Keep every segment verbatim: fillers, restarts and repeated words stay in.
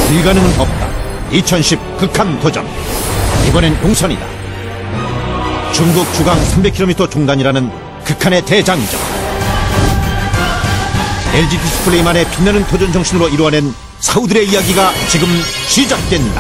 불가능은 없다. 이천십 극한 도전. 이번엔 용선이다. 중국 주강 삼백 킬로미터 종단이라는 극한의 대장정. 엘지 디스플레이만의 빛나는 도전 정신으로 이루어낸 사우들의 이야기가 지금 시작된다.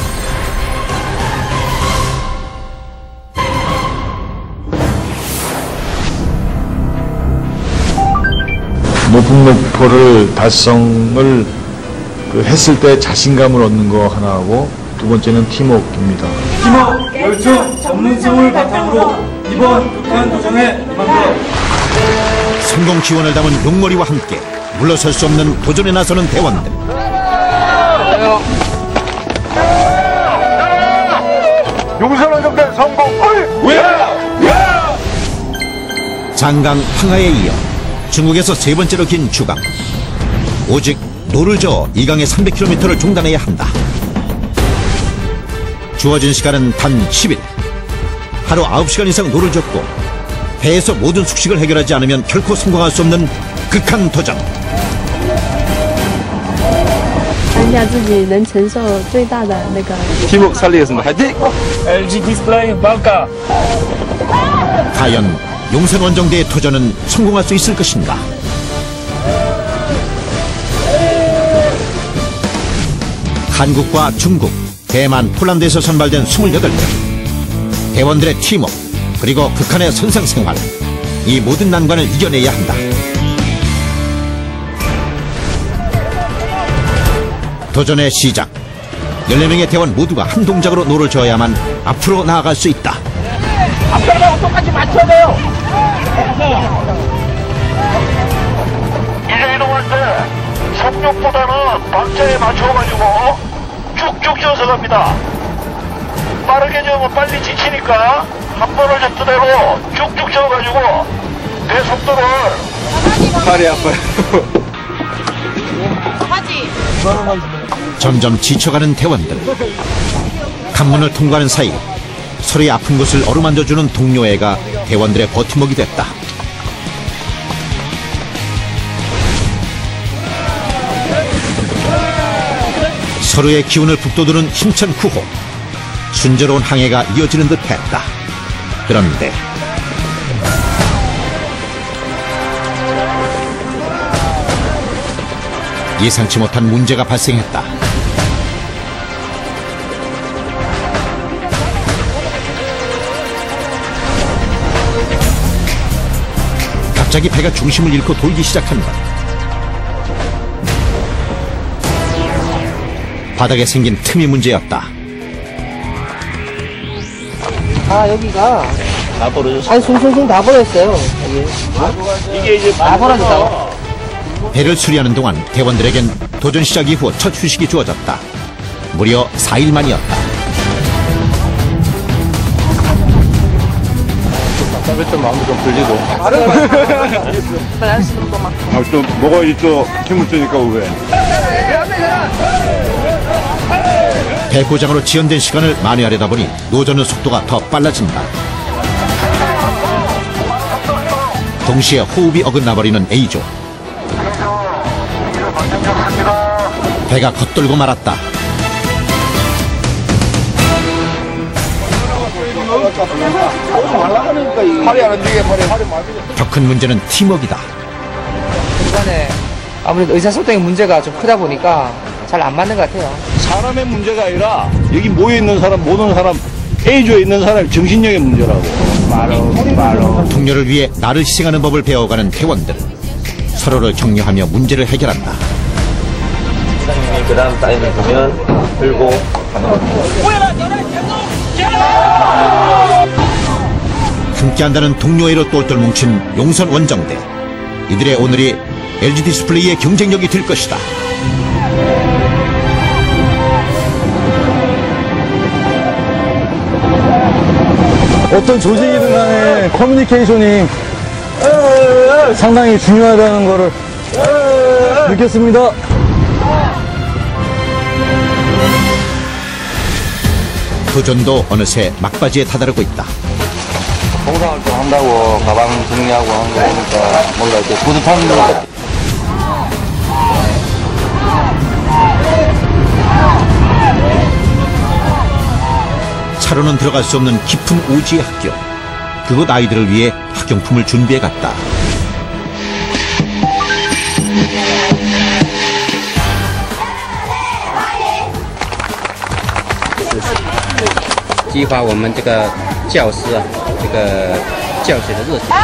높은 목표를 달성을 그 했을 때 자신감을 얻는 거 하나하고 두 번째는 팀워크입니다. 팀워크, 열정, 전문성을 바탕으로 이번 극한 도전에 임합니다. 성공 기원을 담은 용머리와 함께 물러설 수 없는 도전에 나서는 대원들. 용선원정대 성공! 장강 황하에 이어 중국에서 세 번째로 긴 주강. 오직 노를 저어 이 강의 삼백 킬로미터를 종단해야 한다. 주어진 시간은 단 십 일. 하루 아홉 시간 이상 노를 젓고 배에서 모든 숙식을 해결하지 않으면 결코 성공할 수 없는 극한 도전. 看一下自己能承受最大的那个 팀워크 살리겠습니다. 화이팅! 엘지 디스플레이 방가. 과연 용선 원정대의 도전은 성공할 수 있을 것인가? 한국과 중국, 대만, 폴란드에서 선발된 이십팔 명. 대원들의 팀워크, 그리고 극한의 선상생활. 이 모든 난관을 이겨내야 한다. 도전의 시작. 열네 명의 대원 모두가 한 동작으로 노를 저어야만 앞으로 나아갈 수 있다. 앞에랑 똑같이 맞춰야 돼요. 이제 이동할 때 속력보다는 박자에 맞춰가지고 쭉쭉 지어서 갑니다. 빠르게 지으면 빨리 지치니까 한 번을 접수대로 쭉쭉 지어가지고 내 속도를. 팔이 아파요. 점점 지쳐가는 대원들. 관문을 통과하는 사이 서로의 아픈 곳을 어루만져주는 동료애가 대원들의 버팀목이 됐다. 서로의 기운을 북돋우는 힘찬 구호. 순조로운 항해가 이어지는 듯 했다. 그런데 예상치 못한 문제가 발생했다. 갑자기 배가 중심을 잃고 돌기 시작한 것. 바닥에 생긴 틈이 문제였다. 아, 여기가 다 벌어졌어. 아니 숭숭숭 다 버렸어요. 이게, 이게 이제 다 벌어졌다고. 배를 수리하는 동안 대원들에겐 도전 시작 이후 첫 휴식이 주어졌다. 무려 사 일 만이었다. 좀 마음도 좀 풀리고. 아, 또 먹어야지 또 힘을 쓰니까 왜? 배 고장으로 지연된 시간을 만회하려다 보니 노젓는 속도가 더 빨라진다. 동시에 호흡이 어긋나버리는 A조. 배가 겉돌고 말았다. 팔이 안 움직여, 팔이. 더 큰 문제는 팀워크이다. 중간에 아무래도 의사소통의 문제가 좀 크다 보니까 잘 안 맞는 것 같아요. 사람의 문제가 아니라 여기 모여있는 사람, 모든 사람, A조에 있는 사람 정신력의 문제라고. 말로, 말로. 동료를 위해 나를 희생하는 법을 배워가는 대원들. 서로를 격려하며 문제를 해결한다. 사장님이 그 다음 사인을 보면 들고 가는 겁니다. 함께한다는 동료애로 똘똘 뭉친 용선 원정대. 이들의 오늘이 엘지 디스플레이의 경쟁력이 될 것이다. 어떤 조직이든 간에 커뮤니케이션이 상당히 중요하다는 것을 느꼈습니다. 도전도 어느새 막바지에 다다르고 있다. 봉사활동 한다고 가방 정리하고 하는 거 보니까 뭔가 이렇게 뿌듯한 것 같아요. 차로는 들어갈 수 없는 깊은 오지의 학교. 그곳 아이들을 위해 학용품을 준비해갔다. 激发我们这个教师啊，这个教学的热情。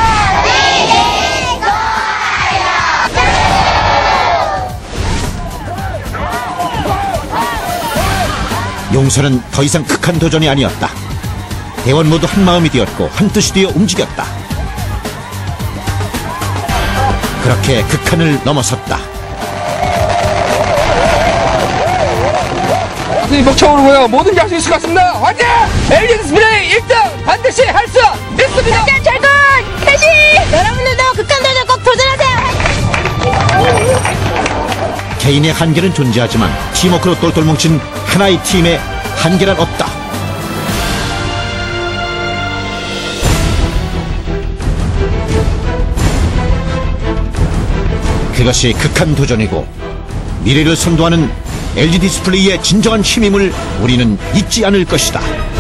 용서는 더 이상 극한 도전이 아니었다. 대원 모두 한 마음이 되었고 한 뜻이 되어 움직였다. 그렇게 극한을 넘어섰다. 선생님 벅차오르고요. 뭐든지 할 수 있을 것 같습니다. 화이팅! 엘지 디스플레이 일 등 반드시 할 수 있습니다. 작전 철군 개시! 여러분들도 극한 도전 꼭 도전하세요. 개인의 한계는 존재하지만 팀워크로 똘똘 뭉친 하나의 팀의 한계란 없다. 그것이 극한 도전이고 미래를 선도하는 엘지 디스플레이의 진정한 힘임을 우리는 잊지 않을 것이다.